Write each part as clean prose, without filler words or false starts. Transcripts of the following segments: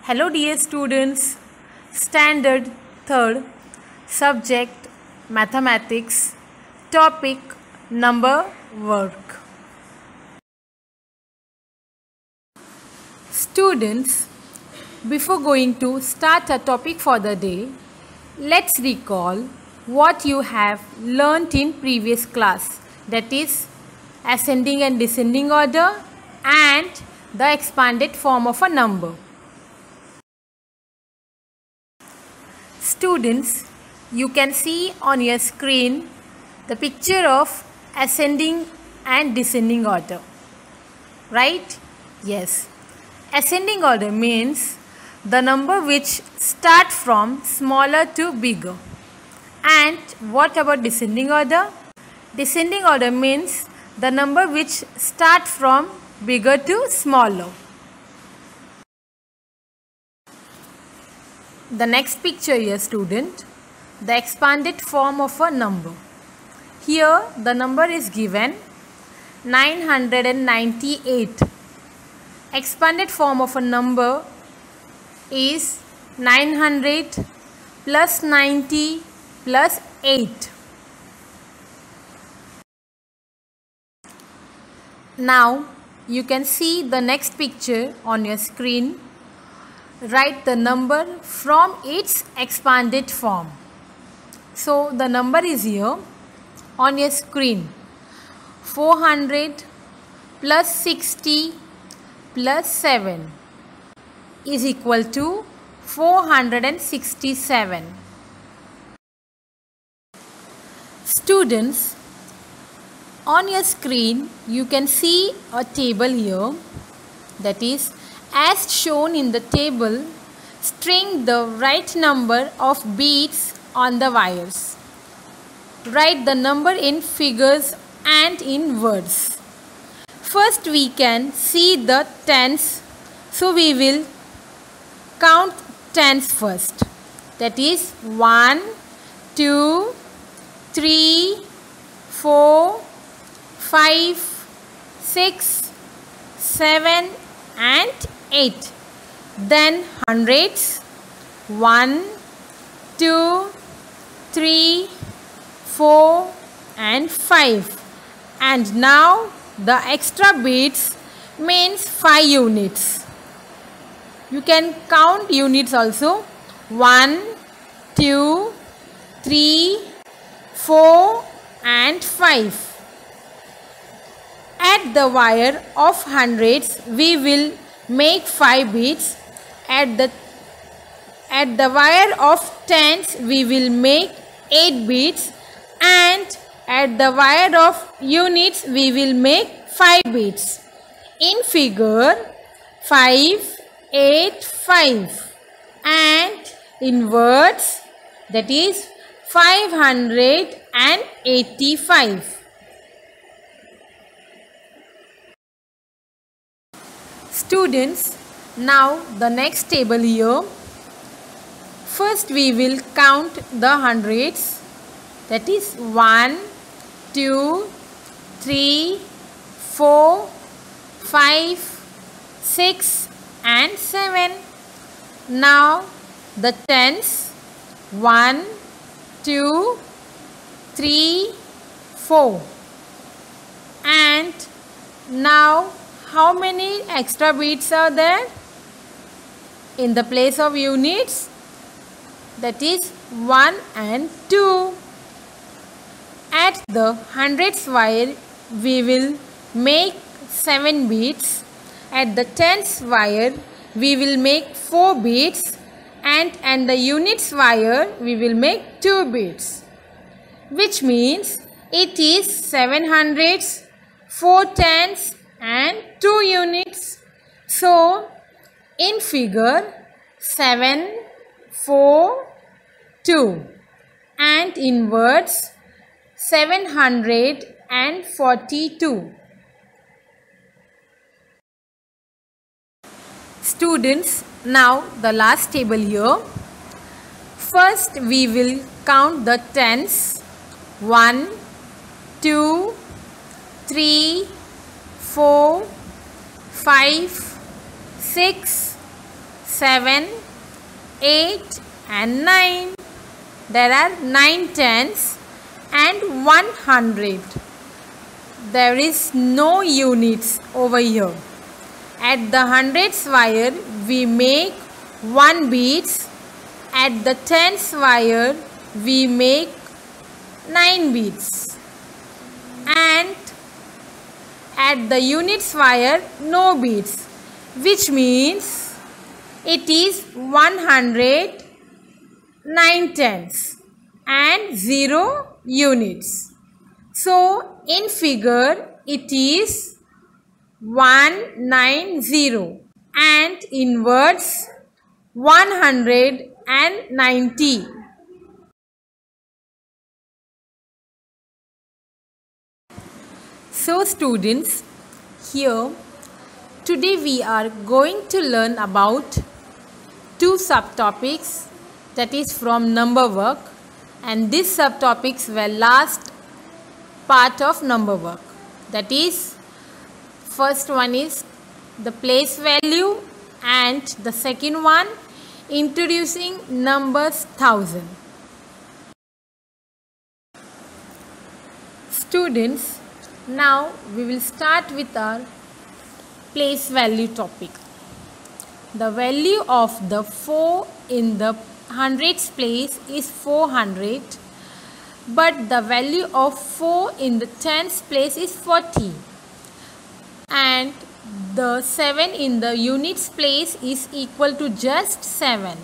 Hello dear students, Standard 3rd, Subject Mathematics, Topic Number Work. Students, before going to start a topic for the day, let's recall what you have learnt in previous class, that is ascending and descending order and the expanded form of a number. Students, you can see on your screen the picture of ascending and descending order, right? Yes. Ascending order means the number which start from smaller to bigger. And what about descending order? Descending order means the number which start from bigger to smaller. The next picture here, student, the expanded form of a number. Here the number is given 998. Expanded form of a number is 900 plus 90 plus 8. Now you can see the next picture on your screen. Write the number from its expanded form. So the number is here on your screen. 400 plus 60 plus 7 is equal to 467. Students, on your screen you can see a table here, that is, as shown in the table, string the right number of beads on the wires. Write the number in figures and in words. First we can see the tens, so we will count tens first. That is 1, 2, 3, 4, 5, 6, 7 and 8. Then hundreds, 1, 2, 3, 4 and 5. And now the extra beads means 5 units. You can count units also. 1, 2, 3, 4 and 5. At the wire of hundreds we will make 5 beads. At the wire of tens we will make 8 beads, and at the wire of units we will make 5 beads. In figure 5, 8, 5, and in words, that is 585. Students, now the next table here. First we will count the hundreds, that is 1, 2, 3, 4, 5, 6 and 7. Now the tens, 1, 2, 3, 4. And now how many extra beads are there in the place of units? That is 1 and 2. At the hundreds wire we will make 7 beads. At the tens wire we will make 4 beads, and at the units wire we will make 2 beads, which means it is 7 hundreds, 4 tens and 2 units. So in figure 7, 4, 2, and in words 742. Students, now the last table here. First we will count the tens. 1, 2, 3, 4, 5, 6, 7, 8 and 9. There are 9 tens and 100. There is no units over here. At the hundreds wire we make 1 beads. At the tens wire we make 9 beads. And at the units wire no beads, which means it is 100 9 tenths and 0 units. So in figure it is 190 and in words 190. So students, here today we are going to learn about 2 subtopics, that is from number work, and these subtopics were last part of number work. That is, first one is the place value and the second one introducing numbers 1000. Students, now we will start with our place value topic. The value of the 4 in the hundreds place is 400, but the value of 4 in the tens place is 40, and the 7 in the units place is equal to just 7.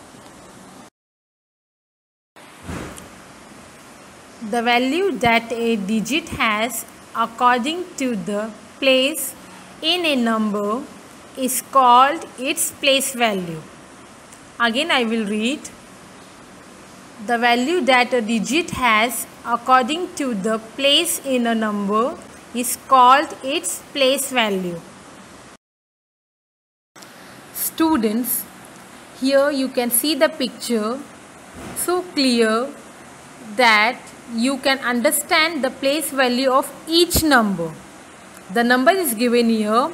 The value that a digit has according to the place in a number is called its place value. Again I will read. The value that a digit has according to the place in a number is called its place value. Students, here you can see the picture so clear that you can understand the place value of each number. The number is given here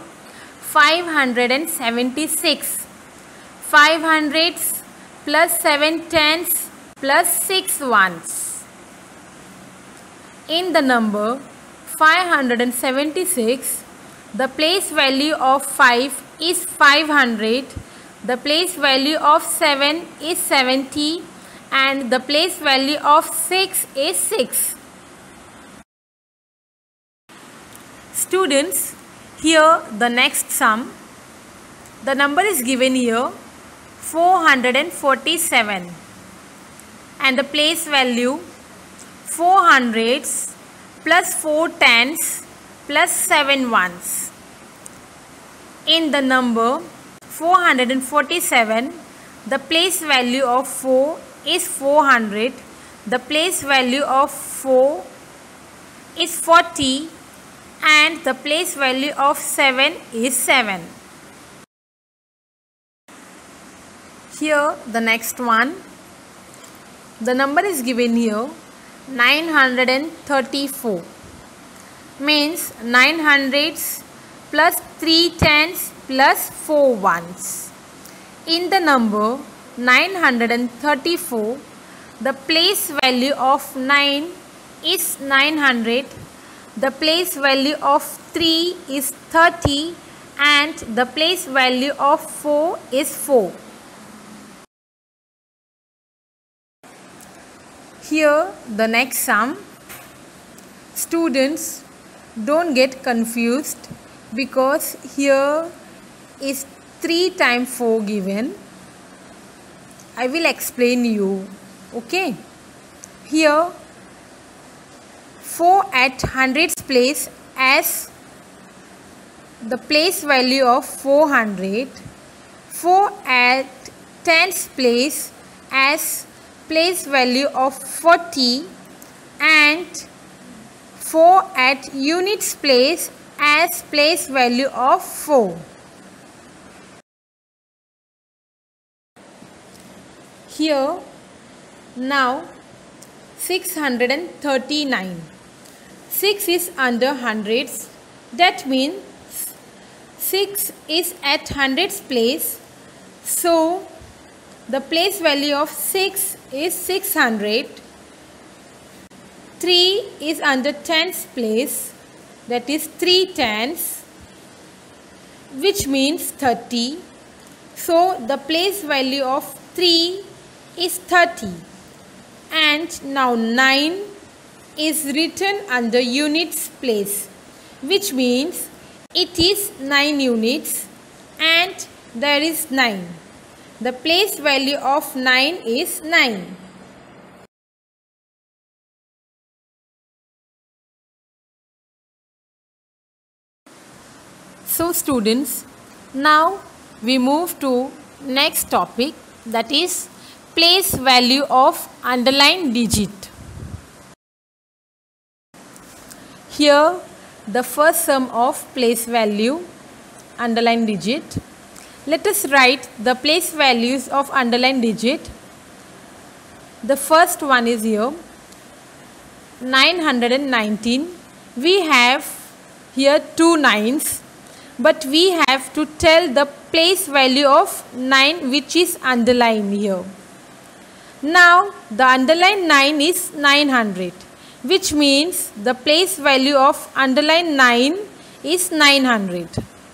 576. 5 hundreds plus 7 tens plus 6 ones. In the number 576, the place value of 5 is 500, the place value of 7 is 70, and the place value of 6 is 6. Students, here the next sum. The number is given here 447, and the place value 4 hundreds plus 4 tens plus 7 ones. In the number 447, the place value of 4 is 400, the place value of 4 is 40, and the place value of 7 is 7. Here the next one. The number is given here 934, means 9 hundreds plus 3 tens plus 4 ones. In the number 934, the place value of 9 is 900, the place value of 3 is 30, and the place value of 4 is 4. Here the next sum. Students, don't get confused because here is 3 times 4 given. I will explain you. Okay. Here 4 at hundreds place as the place value of 400. 4 at tens place as place value of 40, and 4 at units place as place value of 4. Here now 639. 6 is under hundreds, that means 6 is at hundreds place, So the place value of 6 is 600. 3 is under tens place, that is 3 tens, which means 30. So the place value of 3 is 30. And now 9 is written under units place, which means it is 9 units and there is 9. The place value of 9 is 9. So students, now we move to next topic, that is place value of underlined digit. Here the first sum of place value underlined digit. Let us write the place values of underlined digit. The first one is here 919. We have here 2 nines, but we have to tell the place value of 9 which is underlined here. Now the underlined 9 is 900, which means the place value of underlined 9 is 900.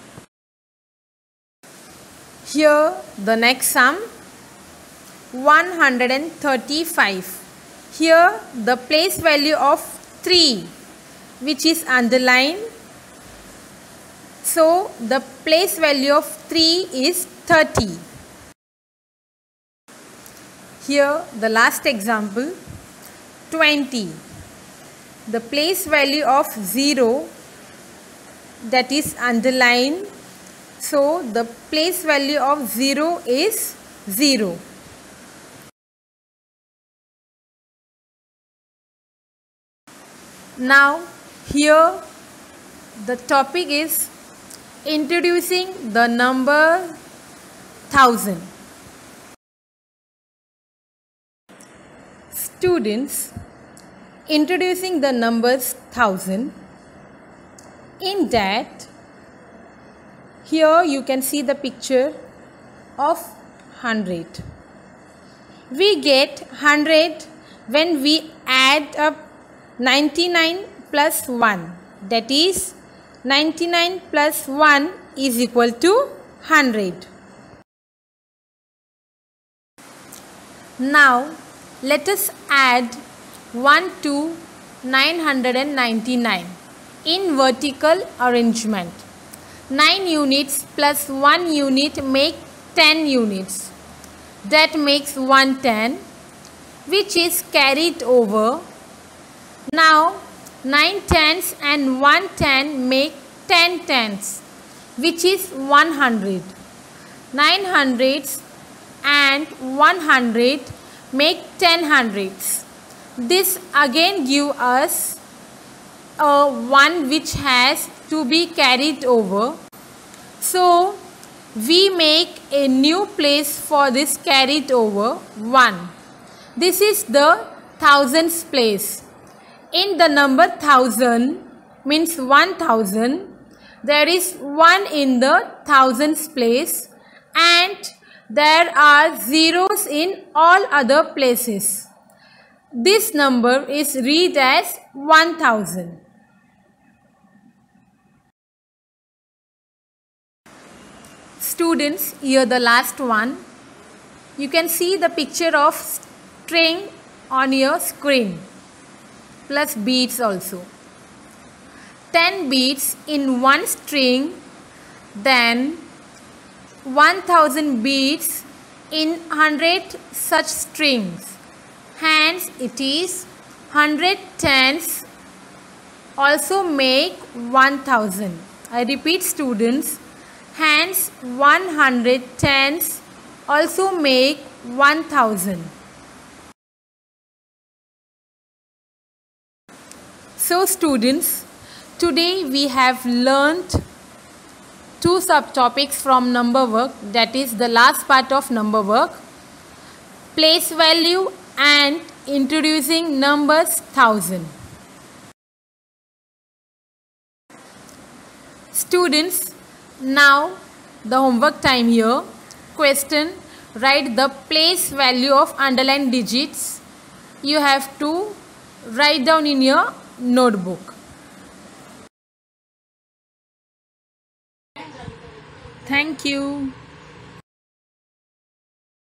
Here the next sum 135. Here the place value of 3 which is underlined. So the place value of 3 is 30. Here the last example 20. The place value of 0, that is underlined. So the place value of 0 is 0. Now here the topic is introducing the number 1000. Students, introducing the numbers 1000. In that, here you can see the picture of 100. We get 100 when we add up 99 plus 1, that is 99 plus 1 is equal to 100. Now let us add 1 to 999 in vertical arrangement. 9 units plus 1 unit make 10 units. That makes 110, which is carried over. Now 9 tens and 1 10 make 10 tens, which is 100. 9 hundreds and 100 make 10 hundreds. This again give us a 1 which has to be carried over. So we make a new place for this carried over 1. This is the thousands place. In the number 1000 means 1000, there is 1 in the thousands place and there are zeros in all other places. This number is read as 1000. Students, here the last one. You can see the picture of string on your screen, plus beads also. 10 beads in one string, then 1000 beads in 100 such strings. Hence it is 100 tens also make 1000. I repeat students, hence 100 tens also make 1000. So students, today we have learnt 2 subtopics from number work, that is the last part of number work, place value and introducing numbers 1000. Students, now the homework time here. question, write the place value of underlined digits. You have to write down in your notebook. Thank you.